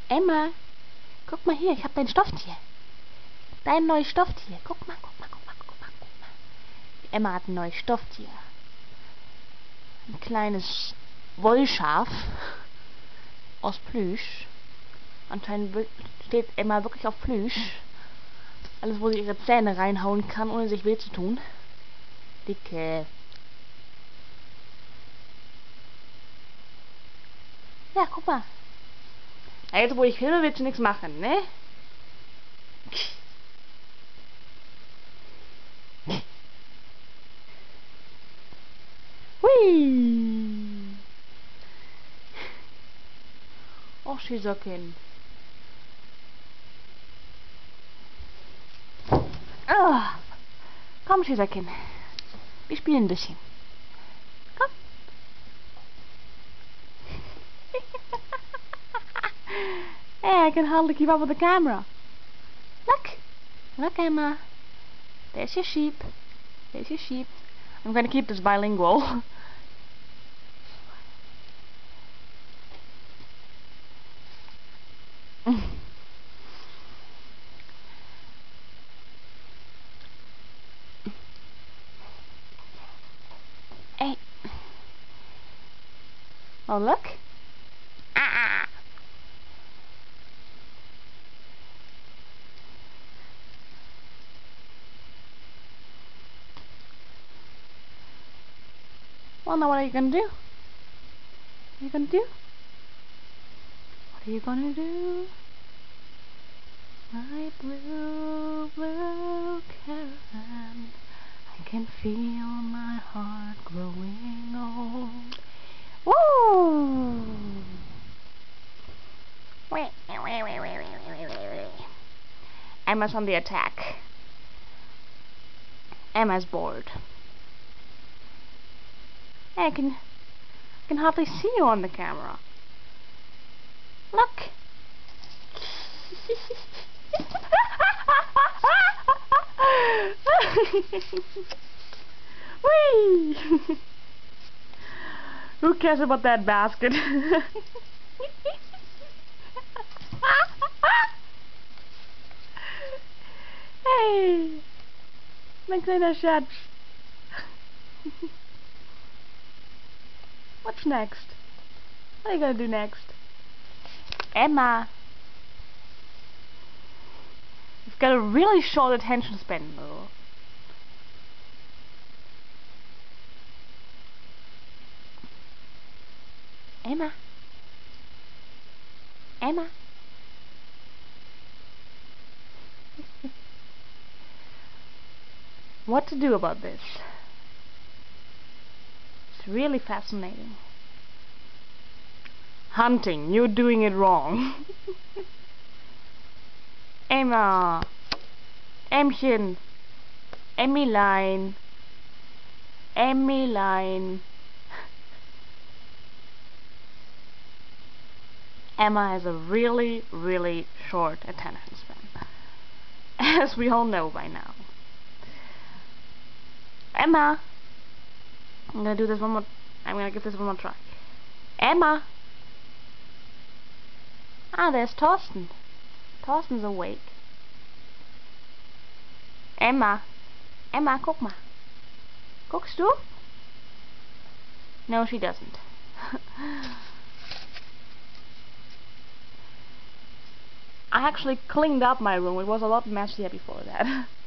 Emma, guck mal hier, ich hab dein Stofftier. Dein neues Stofftier. Guck mal, guck mal, guck mal, guck mal, guck mal. Emma hat ein neues Stofftier. Ein kleines Wollschaf aus Plüsch. Anscheinend steht Emma wirklich auf Plüsch. Alles, wo sie ihre Zähne reinhauen kann, ohne sich weh zu tun. Dicke. Ja, guck mal. Jetzt, wo ich filme, willst du nichts machen, ne? Hui! Oh, Schießerkind. Ah, komm, Schießerkind. Wir spielen ein bisschen. Komm. Hey, I can hardly keep up with the camera. Look. Look, Emma. There's your sheep. There's your sheep. I'm going to keep this bilingual. Hey. Oh, look. Ah. Well, now what are you gonna do? What are you gonna do? What are you gonna do? My blue, blue caravan, I can feel my heart growing old. Woo! Emma's on the attack. Emma's bored. Hey, I can hardly see you on the camera. Look. Whee! Who cares about that basket? Hey! Mein kleiner Schatz. What's next? What are you gonna do next? Emma! You've got a really short attention span, though. Emma? Emma? What to do about this? It's really fascinating. Hunting, you're doing it wrong. Emma, Ämmchen, Emmeline, Emmeline. Emma has a really, really short attention span, as we all know by now. Emma, I'm gonna do this one more. I'm gonna give this one more try. Emma. Ah, there's Thorsten. Thorsten's awake. Emma. Emma, guck mal. Guckst du? No, she doesn't. I actually cleaned up my room. It was a lot messier before that.